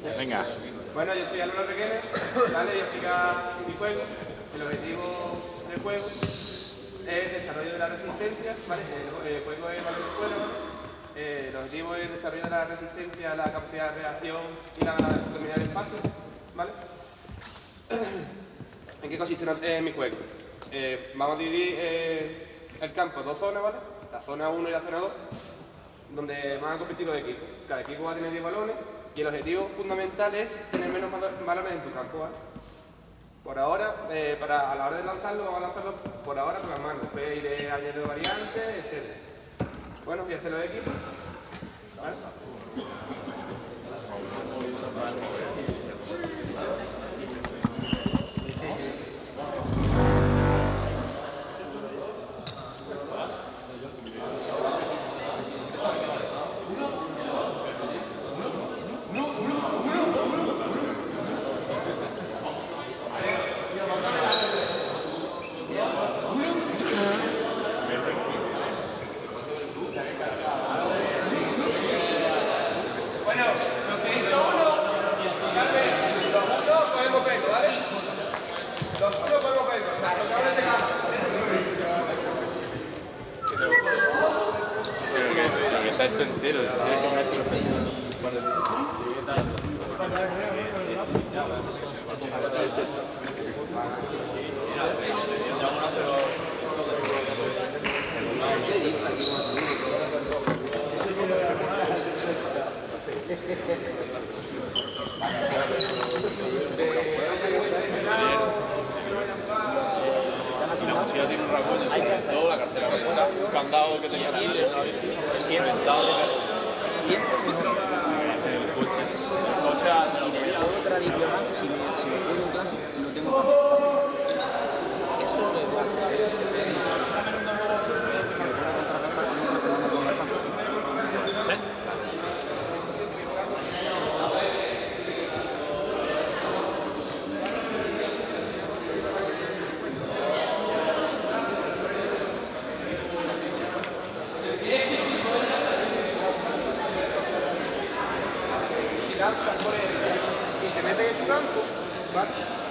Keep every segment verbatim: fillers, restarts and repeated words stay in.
Venga. Bueno, yo soy Álvaro Requenes, ¿vale? Voy a explicar mi juego. El objetivo del juego es el desarrollo de la resistencia, ¿vale? El, el juego es valor de suelo, ¿vale? Eh, el objetivo es el desarrollo de la resistencia, la capacidad de reacción y la dominio del espacio, ¿vale? ¿En qué consiste eh, mi juego? Eh, vamos a dividir eh, el campo en dos zonas, ¿vale? La zona uno y la zona dos, donde van a competir dos equipos. Cada equipo va a tener diez balones y el objetivo fundamental es tener menos balones en tu campo, ¿vale? Por ahora, eh, para, a la hora de lanzarlo, vamos a lanzarlo por ahora con las manos. Después iré añadiendo variantes, etcétera. Bueno, voy a hacer los equipos, ¿vale? Bueno, lo que he dicho uno, los dos cogemos peso, ¿vale? Los uno cogemos peso, hasta lo que ahora tengamos. Lo que está hecho entero, tiene que poner profesor. La mochila tiene un rasgo en el todo, la cartera fuera, un candado que tenía aquí, el inventado. El coche. El coche a Y del juego tradicional, si me, si me pongo en clase, lo tengo que hacer. Eso es igual, eso te puede mucho. ¿Sí? Si lanzan por él y se meten en su campo, ¿vale?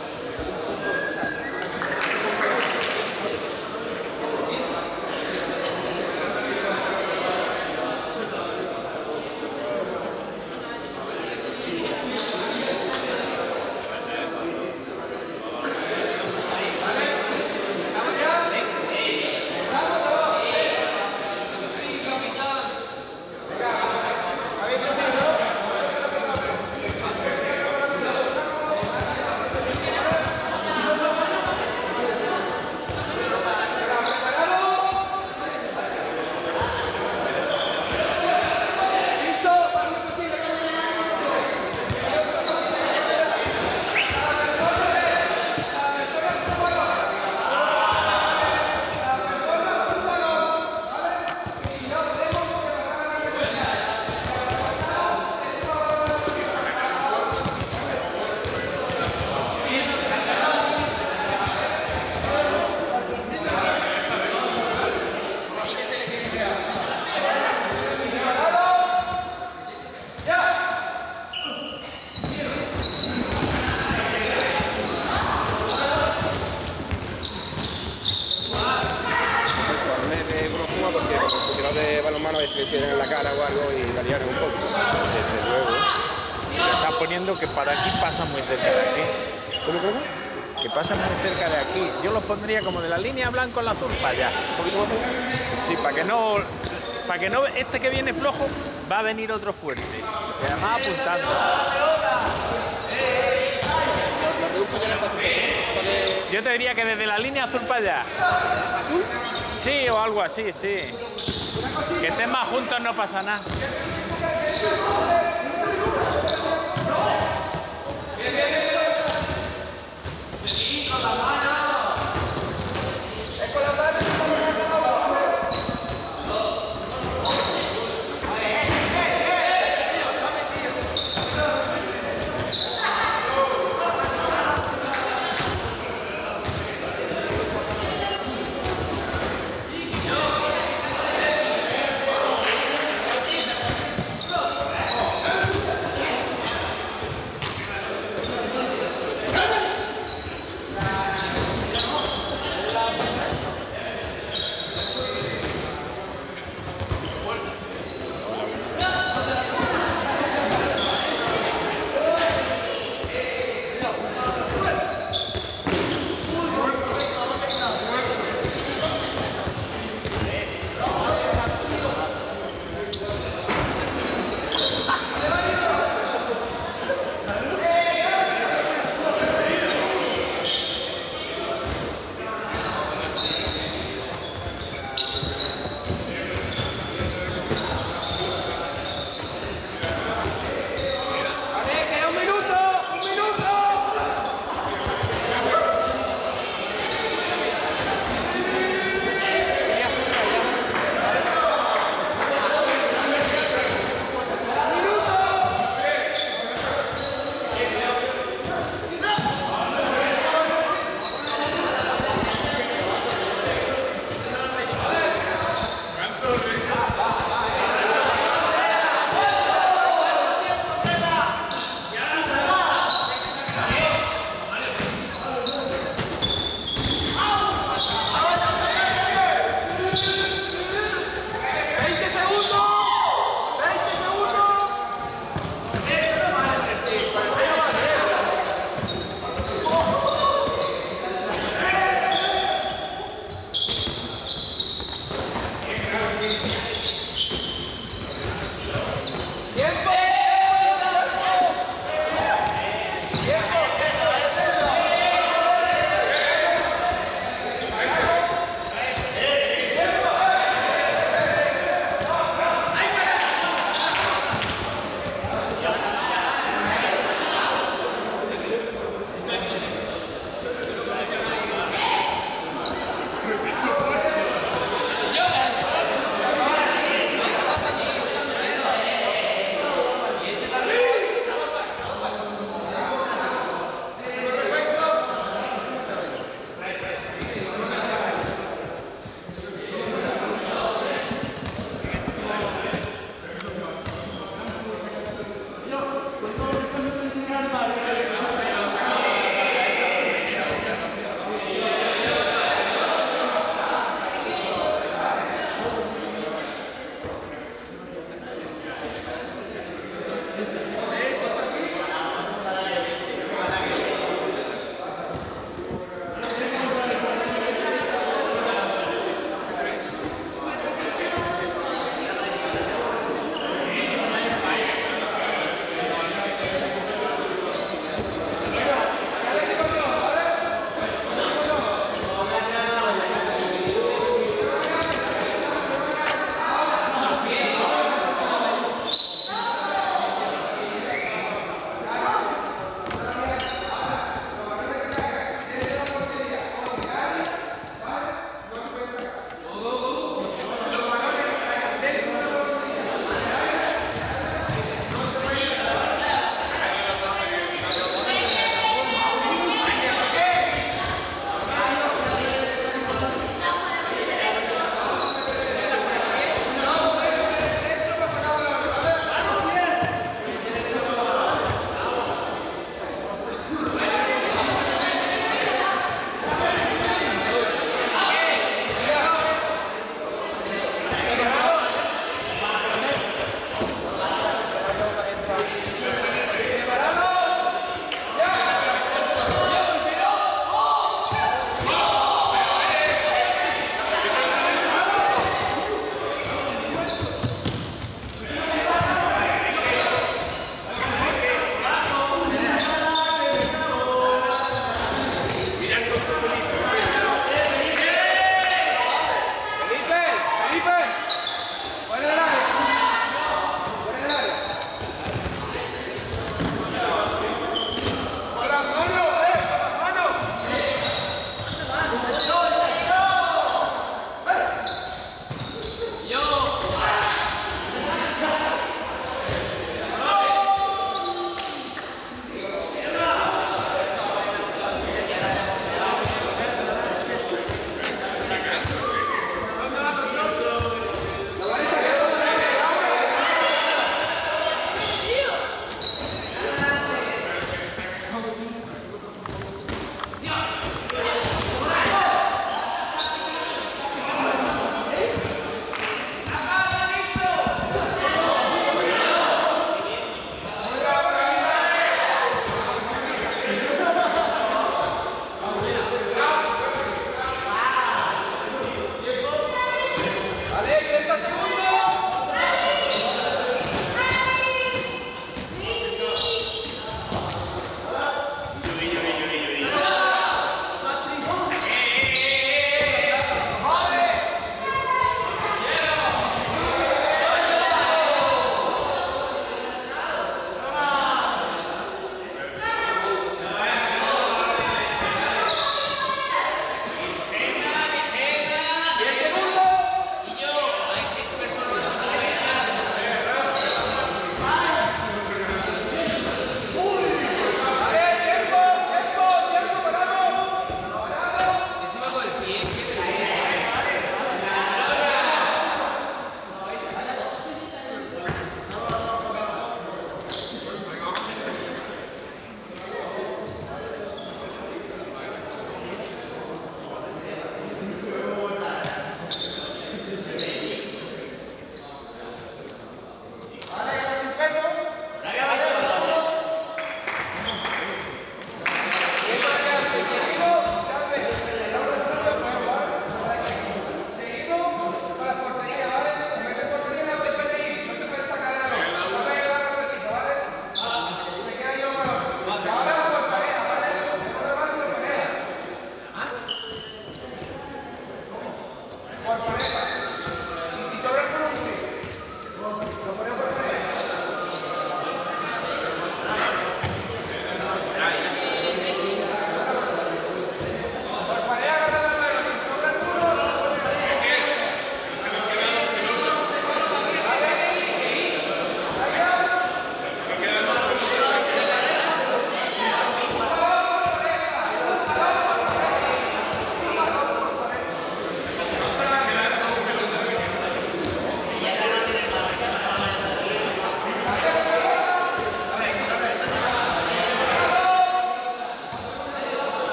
De balonmano de si le en la cara o algo y la liaron un poco. Desde luego. Le estás poniendo que para aquí pasa muy cerca de aquí. ¿Cómo, cómo? Que pasa muy cerca de aquí. Yo los pondría como de la línea blanco al azul para allá. ¿Un poquito más allá? Sí, para que no. Para que no. Este que viene flojo va a venir otro fuerte. Y además apuntando. Yo te diría que desde la línea azul para allá. ¿Azul? Sí, o algo así, sí. Que estén más juntos no pasa nada.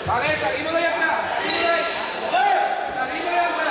Vale, salimos de ahí atrás. Salimos de ahí. Salimos de ahí atrás.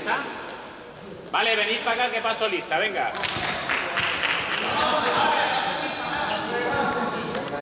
está. Vale, venid para acá que paso lista, venga.